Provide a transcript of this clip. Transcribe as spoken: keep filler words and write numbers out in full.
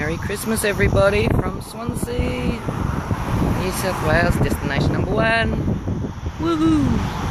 Merry Christmas everybody from Swansea, New South Wales, destination number one. Woohoo!